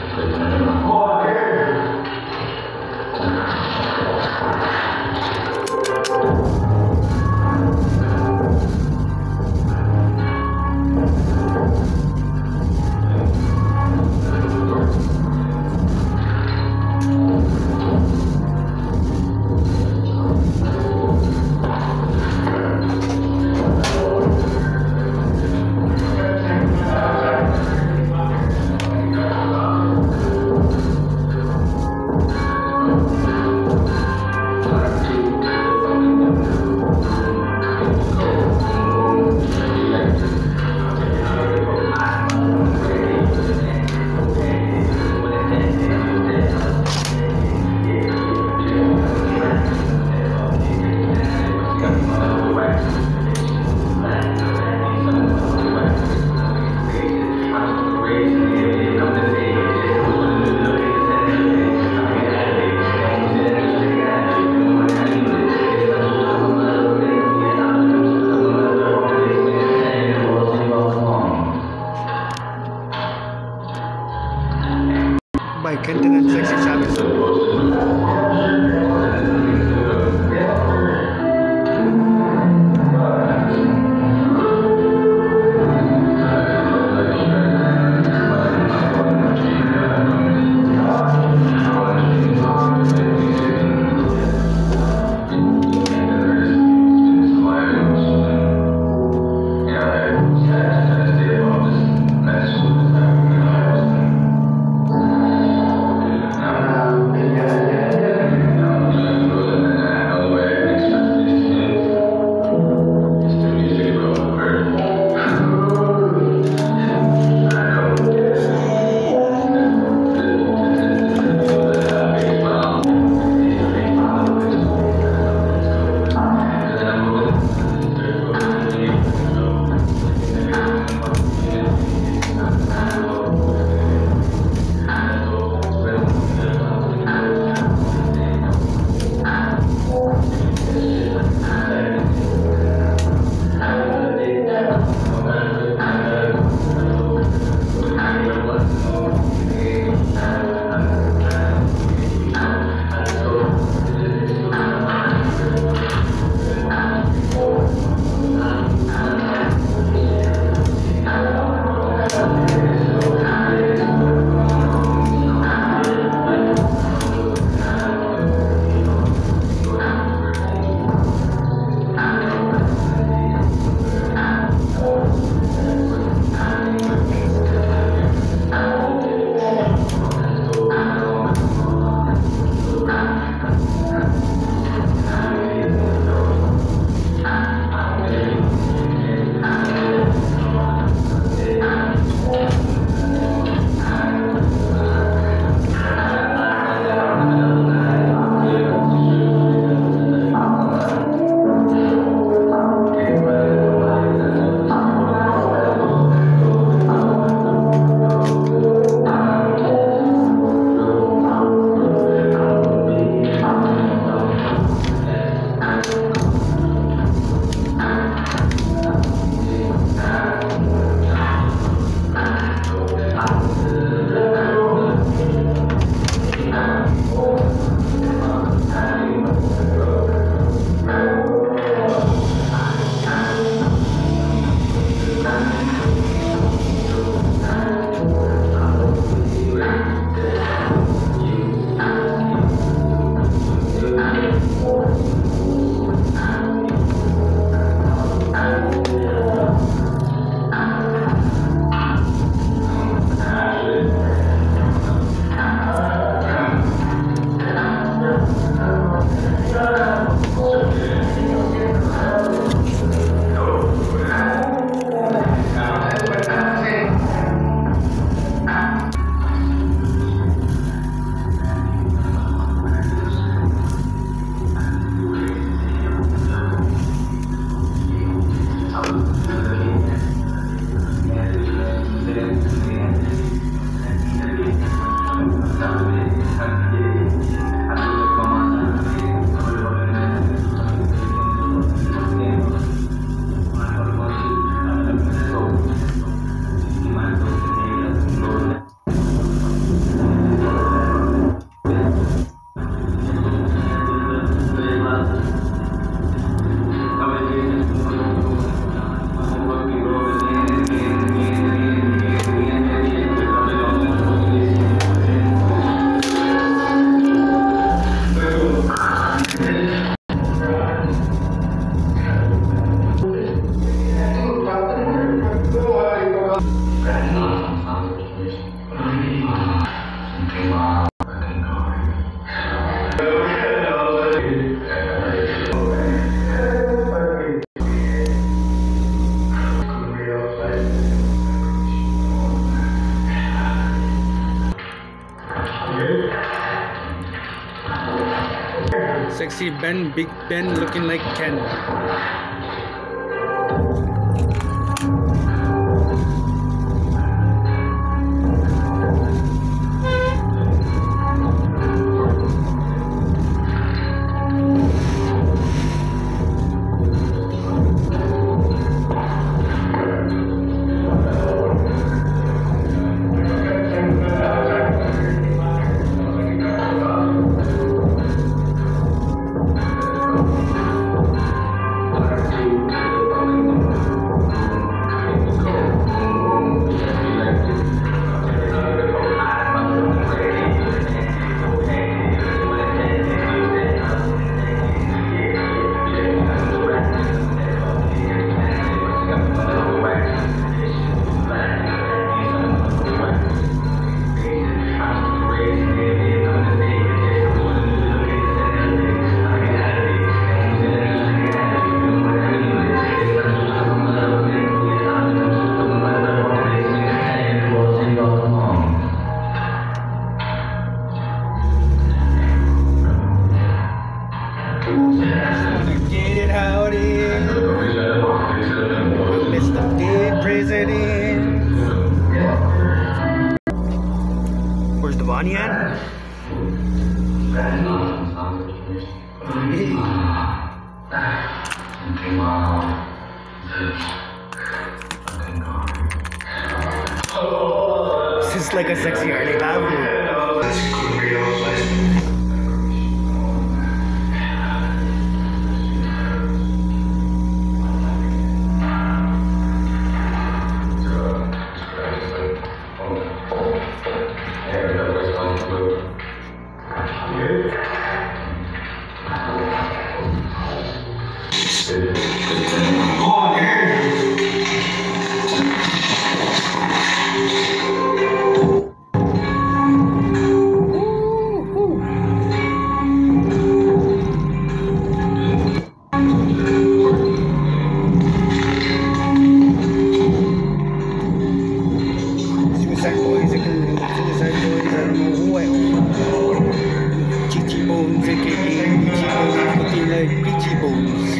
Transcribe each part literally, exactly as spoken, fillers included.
Baikkan dengan seksi Chavez. Yeah. Sexy Ben, Big Ben looking like Ken. Get it howdy, Mister Dead President. Where's the Bonnie at? This is like a sexy Harley Davidson. Suicide Boys, Suicide Boys, I don't know who I own. Peachy Bones, aka Peachy Bones, looking like Peachy Bones.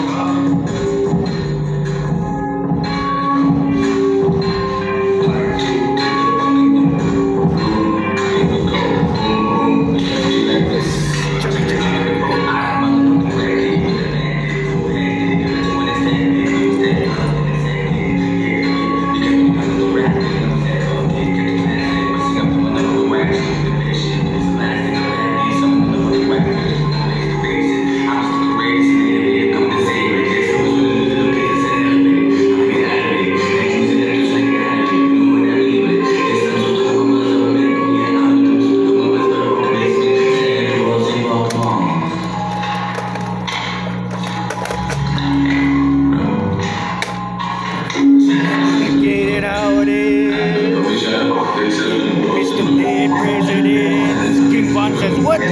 Mister Dead President. King Von says what?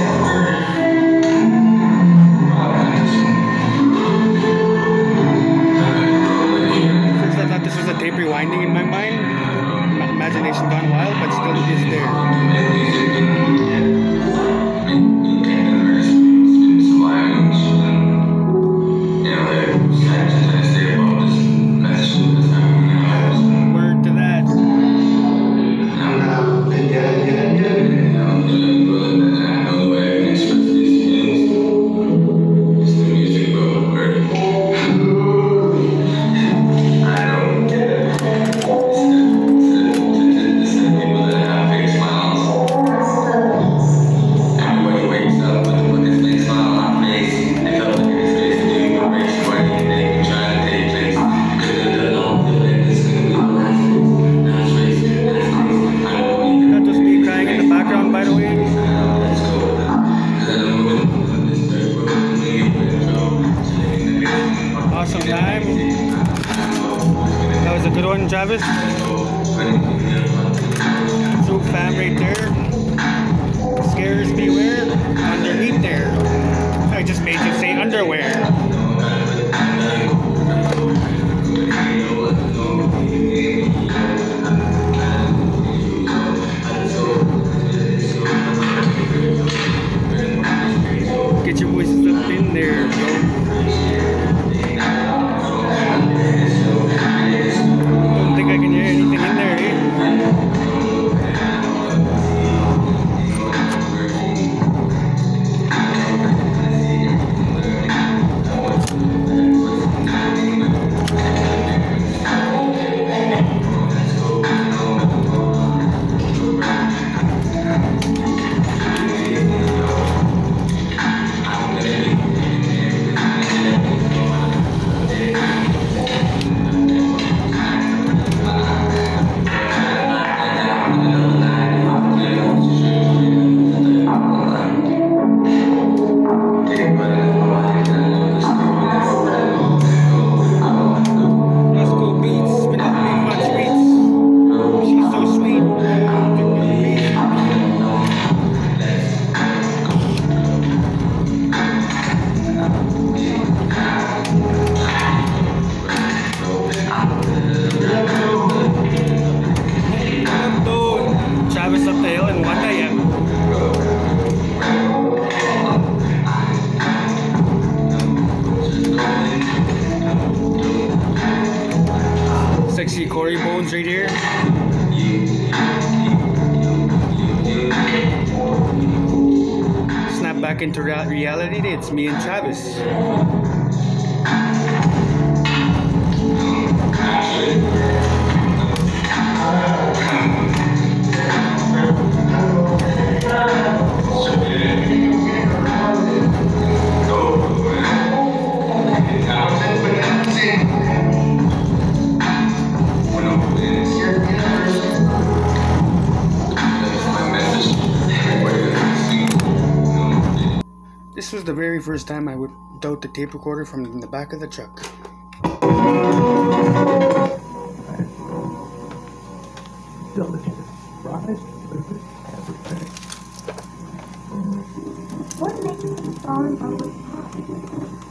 First I thought this was a tape rewinding in my mind. My imagination gone wild, but still is there. Awesome time. That was a good one, Travis. True fam right there. Scares beware. Underneath there. I just made you say underwear. Get your voices in Wanda, yeah. Sexy Corey Bones right here. Snap back into rea- reality. It's me and Travis. This was the very first time I would out the tape recorder from the back of the truck. What makes you fall in love with pop?